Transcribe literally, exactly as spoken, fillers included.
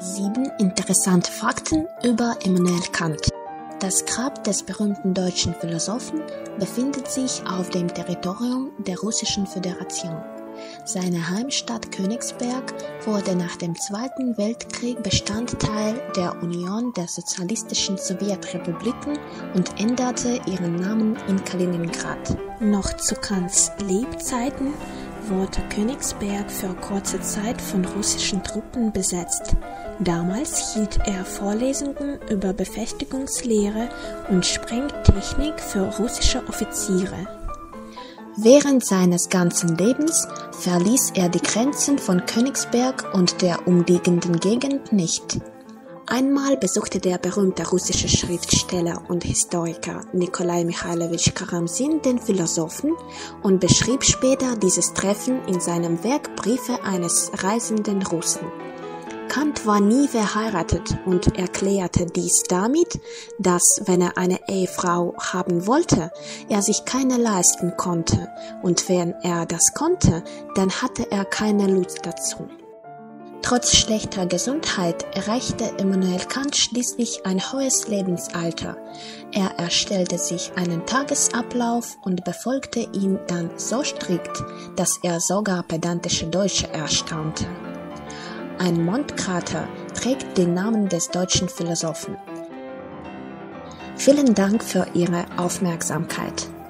Sieben interessante Fakten über Immanuel Kant. Das Grab des berühmten deutschen Philosophen befindet sich auf dem Territorium der Russischen Föderation. Seine Heimstadt Königsberg wurde nach dem Zweiten Weltkrieg Bestandteil der Union der Sozialistischen Sowjetrepubliken und änderte ihren Namen in Kaliningrad. Noch zu Kants Lebzeiten wurde Königsberg für kurze Zeit von russischen Truppen besetzt. Damals hielt er Vorlesungen über Befestigungslehre und Sprengtechnik für russische Offiziere. Während seines ganzen Lebens verließ er die Grenzen von Königsberg und der umliegenden Gegend nicht. Einmal besuchte der berühmte russische Schriftsteller und Historiker Nikolai Michailowitsch Karamsin den Philosophen und beschrieb später dieses Treffen in seinem Werk Briefe eines reisenden Russen. Kant war nie verheiratet und erklärte dies damit, dass, wenn er eine Ehefrau haben wollte, er sich keine leisten konnte, und wenn er das konnte, dann hatte er keine Lust dazu. Trotz schlechter Gesundheit erreichte Immanuel Kant schließlich ein hohes Lebensalter. Er erstellte sich einen Tagesablauf und befolgte ihn dann so strikt, dass er sogar pedantische Deutsche erstaunte. Ein Mondkrater trägt den Namen des deutschen Philosophen. Vielen Dank für Ihre Aufmerksamkeit.